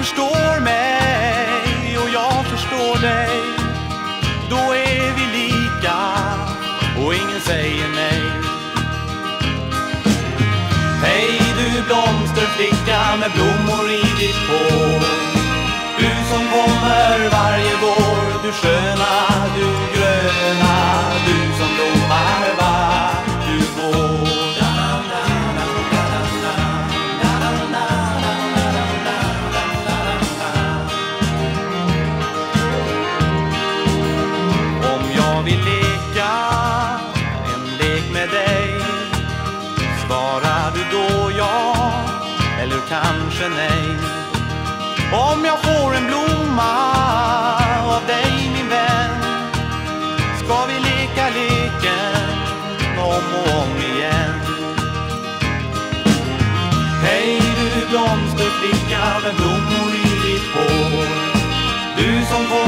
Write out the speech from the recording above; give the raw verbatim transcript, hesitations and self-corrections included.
förstår mig och jag förstår dig, då är vi lika och ingen säger nej. Hej du blomsterflicka med blommor i ditt hår, du som kommer varje vår, du sköna, du gröna, du som blommar vart du går. Om jag vill leka en lek med dig, svarar du då ja eller kanske nej? Om jag får en blomma av dig min vän, ska vi leka leken om och om igen. Hej du blomsterflicka med blommor i ditt hår, du som får